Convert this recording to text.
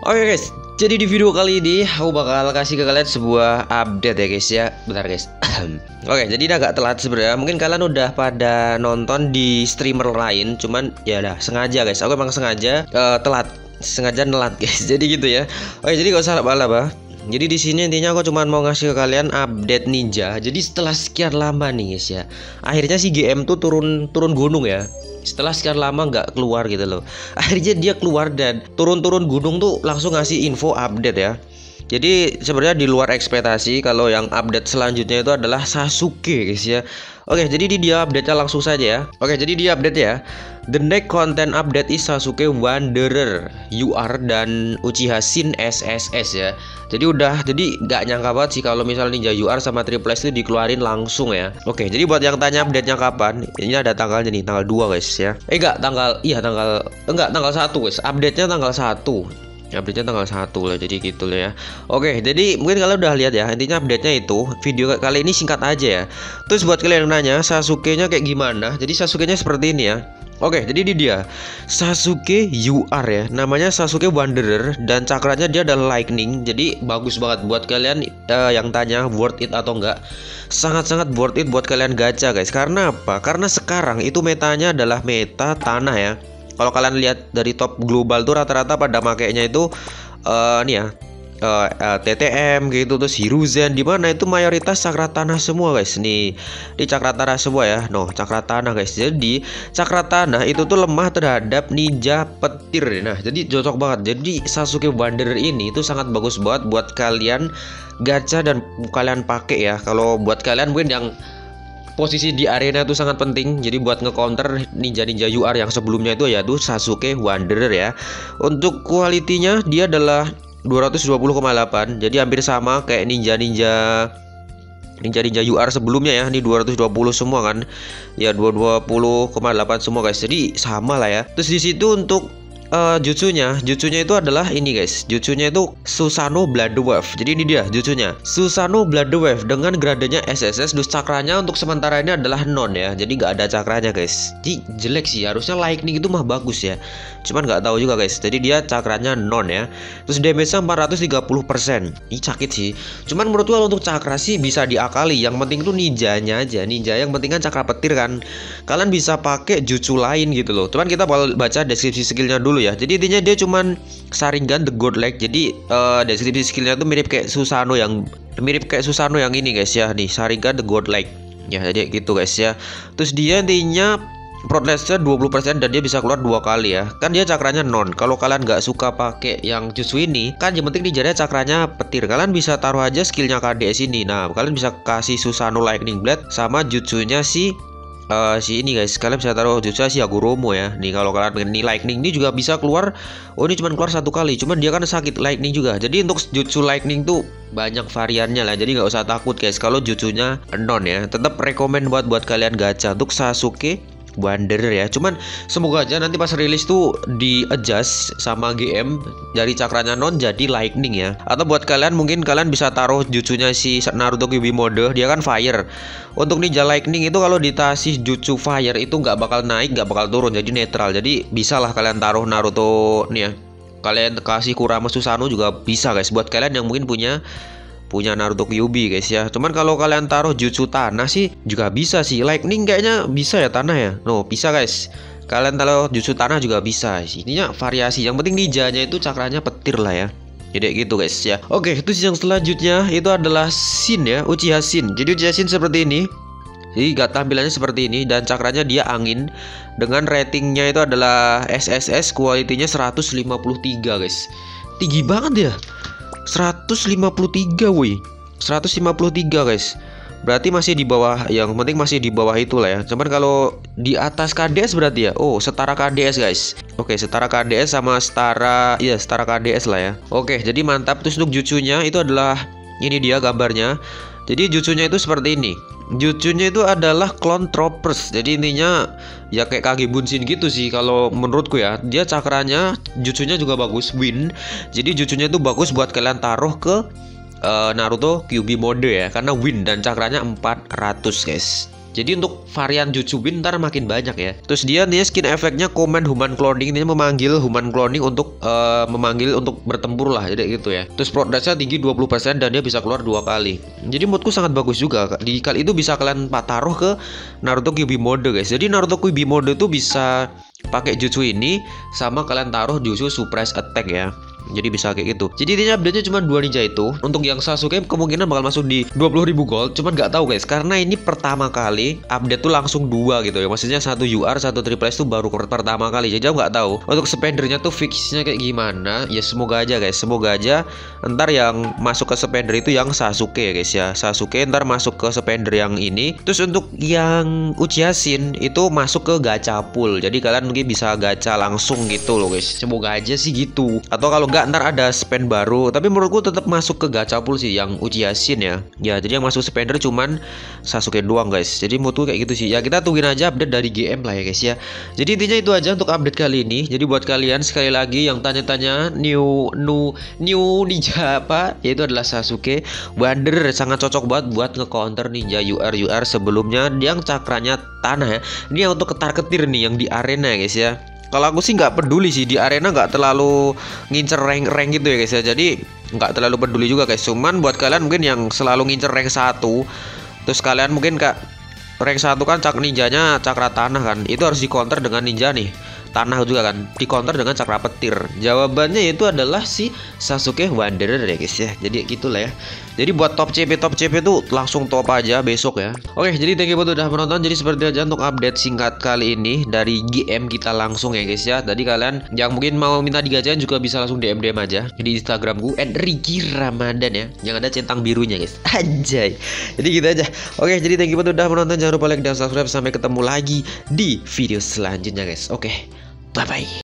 Oke guys, jadi di video kali ini aku bakal kasih ke kalian sebuah update ya guys ya. Bentar guys. Oke, jadi ini agak telat sebenarnya. Mungkin kalian udah pada nonton di streamer lain, cuman ya dah sengaja guys. Aku emang sengaja telat, sengaja nelat guys. Jadi gitu ya. Oke, jadi gak usah laba-laba. Jadi di sini intinya aku cuma mau ngasih ke kalian update ninja. Jadi setelah sekian lama nih guys ya, akhirnya si GM tuh turun gunung ya. Setelah sekian lama nggak keluar gitu loh, akhirnya dia keluar dan turun gunung tuh langsung ngasih info update ya. Jadi sebenarnya di luar ekspektasi kalau yang update selanjutnya itu adalah Sasuke guys ya. Oke, jadi dia update-nya langsung saja ya. Oke, jadi dia update ya. The next content update is Sasuke Wanderer UR dan Uchiha Shin SSS ya. Jadi nggak nyangka banget sih kalau misalnya Ninja UR sama Triple S itu dikeluarin langsung ya. Oke, jadi buat yang tanya update-nya kapan, ini ada tanggalnya nih, tanggal 2 guys ya. Tanggal 1 guys. Update-nya tanggal 1. Update-nya tanggal 1 lah, jadi gitu lah ya. Oke, jadi mungkin kalian udah lihat ya. Intinya update-nya itu, video kali ini singkat aja ya. Terus buat kalian yang nanya Sasuke-nya kayak gimana, jadi Sasuke-nya seperti ini ya. Oke, jadi ini dia Sasuke UR ya. Namanya Sasuke Wanderer dan cakranya dia adalah lightning. Jadi bagus banget buat kalian yang tanya worth it atau enggak. Sangat-sangat worth it buat kalian gacha guys. Karena apa? Karena sekarang itu metanya adalah meta tanah ya. Kalau kalian lihat dari top global tuh rata-rata pada makainya itu TTM gitu, terus Hiruzen, dimana itu mayoritas cakra tanah semua guys. Nih di cakra tanah semua ya. Cakra tanah guys. Jadi cakra tanah itu tuh lemah terhadap ninja petir. Nah, jadi cocok banget. Jadi Sasuke Wanderer ini itu sangat bagus banget buat kalian gacha dan kalian pakai ya. Kalau buat kalian mungkin yang posisi di arena itu sangat penting. Jadi buat nge-counter ninja UR yang sebelumnya itu yaitu Sasuke Wanderer ya. Untuk kualitinya dia adalah 220,8. Jadi hampir sama kayak ninja UR sebelumnya ya. Ini 220 semua kan. Ya 220,8 semua guys. Jadi sama lah ya. Terus di situ untuk jutsunya itu adalah ini guys. Jutsunya itu Susanoo Blood Wave. Jadi ini dia jutsunya Susanoo Blood Wave dengan gradenya SSS. Dus cakranya untuk sementara ini adalah non ya. Jadi nggak ada cakranya guys. Jadi jelek sih. Harusnya lightning itu mah bagus ya. Cuman nggak tahu juga guys. Jadi dia cakranya non ya. Terus damage-nya 430%. Ini sakit sih. Cuman menurut gua untuk cakra sih bisa diakali. Yang penting tuh ninjanya aja. Ninja yang penting kan cakra petir kan. Kalian bisa pakai jutsu lain gitu loh. Cuman kita bakal baca deskripsi skillnya dulu ya. Jadi intinya dia cuman Sharingan The God Leg. Jadi deskripsi skillnya tuh mirip kayak Susanoo yang ini guys ya. Nih Sharingan The God Leg. Ya jadi gitu guys ya. Terus dia intinya Protestnya 20% dan dia bisa keluar 2 kali ya. Kan dia cakranya non. Kalau kalian nggak suka pakai yang jutsu ini, kan yang penting dijadinya cakranya petir. Kalian bisa taruh aja skillnya KDS ini. Nah, kalian bisa kasih Susanoo Lightning Blade sama jutsunya si ini guys. Kalian bisa taruh jutsunya si Hagoromo ya. Nih kalau kalian pengen nih lightning ini juga bisa keluar. Oh ini cuma keluar 1 kali. Cuman dia kan sakit lightning juga. Jadi untuk jutsu lightning tuh banyak variannya lah. Jadi nggak usah takut guys kalau jutsunya non ya. Tetap rekomend buat kalian gacha untuk Sasuke Wanderer ya. Cuman semoga aja nanti pas rilis tuh di adjust sama GM dari cakranya non jadi lightning ya. Atau buat kalian mungkin kalian bisa taruh jutsunya si Naruto Kyuubi mode, dia kan fire. Untuk ninja lightning itu kalau dikasih jutsu fire itu nggak bakal naik, nggak bakal turun, jadi netral. Jadi bisalah kalian taruh Naruto nih ya. Kalian kasih Kurama Susanoo juga bisa guys. Buat kalian yang mungkin punya Naruto Kyuubi guys ya. Cuman kalau kalian taruh jutsu tanah sih juga bisa sih. Lightning kayaknya bisa ya tanah ya. Bisa guys. Kalian taruh jutsu tanah juga bisa. Intinya variasi. Yang penting ninjanya itu cakranya petir lah ya. Jadi gitu guys ya. Oke, terus yang selanjutnya itu adalah Shin ya, Uchiha Shin. Jadi Uchiha Shin seperti ini. Jadi tampilannya seperti ini dan cakranya dia angin dengan ratingnya itu adalah SSS, kualitinya 153 guys. Tinggi banget ya. 153 woi. 153 guys. Berarti masih di bawah, yang penting masih di bawah itulah ya. Cuman kalau di atas KDS berarti ya. Oh, setara KDS guys. Oke, setara KDS sama setara KDS lah ya. Oke, jadi mantap. Terus untuk jutsunya itu adalah ini dia gambarnya. Jadi jutsunya itu seperti ini. Jutsunya itu adalah Clone Troopers. Jadi intinya ya kayak Kage Bunshin gitu sih kalau menurutku ya. Dia cakranya, jutsunya juga bagus, win. Jadi jutsunya itu bagus buat kalian taruh ke Naruto Kyuubi mode ya. Karena win dan cakranya 400 guys. Jadi untuk varian Jujubin ntar makin banyak ya. Terus dia nih skin efeknya command human cloning, ini memanggil human cloning untuk memanggil untuk bertempur lah, jadi gitu ya. Terus progresnya tinggi 20% dan dia bisa keluar 2 kali. Jadi moodku sangat bagus juga. Di kali itu bisa kalian taruh ke Naruto Kyuubi mode guys. Jadi Naruto Kyuubi mode tuh bisa pakai jutsu ini sama kalian taruh jutsu suppress attack ya. Jadi bisa kayak gitu. Jadi intinya update-nya cuma 2 ninja itu. Untuk yang Sasuke kemungkinan bakal masuk di 20.000 gold. Cuman nggak tahu guys, karena ini pertama kali update tuh langsung 2 gitu ya. Maksudnya 1 UR, 1 triple S tuh baru pertama kali. Jadi aku nggak tahu untuk spendernya tuh fixnya kayak gimana. Ya semoga aja guys, semoga aja ntar yang masuk ke spender itu yang Sasuke ya guys ya. Sasuke ntar masuk ke spender yang ini. Terus untuk yang Uchiha Shin itu masuk ke gacha pool. Jadi kalian mungkin bisa gacha langsung gitu loh guys. Semoga aja sih gitu. Atau kalau nggak ntar ada spend baru, tapi menurutku tetap masuk ke gacha pool sih yang Uchiha Shin ya. Ya jadi yang masuk spender cuman Sasuke doang guys. Jadi menurutku kayak gitu sih. Ya kita tungguin aja update dari GM lah ya guys ya. Jadi intinya itu aja untuk update kali ini. Jadi buat kalian sekali lagi yang tanya-tanya new ninja apa, yaitu adalah Sasuke. Wander sangat cocok banget buat nge-counter ninja UR sebelumnya yang cakranya tanah ya. Ini yang untuk ketar-ketir nih yang di arena ya guys ya. Kalau aku sih nggak peduli sih, di arena nggak terlalu ngincer rank gitu ya guys ya. Jadi nggak terlalu peduli juga guys. Cuman buat kalian mungkin yang selalu ngincer rank 1, terus kalian mungkin kak rank 1 kan ninjanya cakra tanah kan, itu harus di counter dengan ninja nih tanah juga kan, di counter dengan cakra petir. Jawabannya itu adalah si Sasuke Wanderer ya guys ya. Jadi gitulah ya. Jadi buat top CP tuh langsung top aja besok ya. Oke, jadi thank you buat udah menonton. Jadi seperti aja untuk update singkat kali ini dari GM kita langsung ya guys ya. Tadi kalian yang mungkin mau minta digacain juga bisa langsung DM aja di Instagramku @RigiRamadan ya. Yang ada centang birunya guys. Anjay. Jadi gitu aja. Oke, jadi thank you buat udah menonton. Jangan lupa like dan subscribe. Sampai ketemu lagi di video selanjutnya guys. Oke. Bye bye.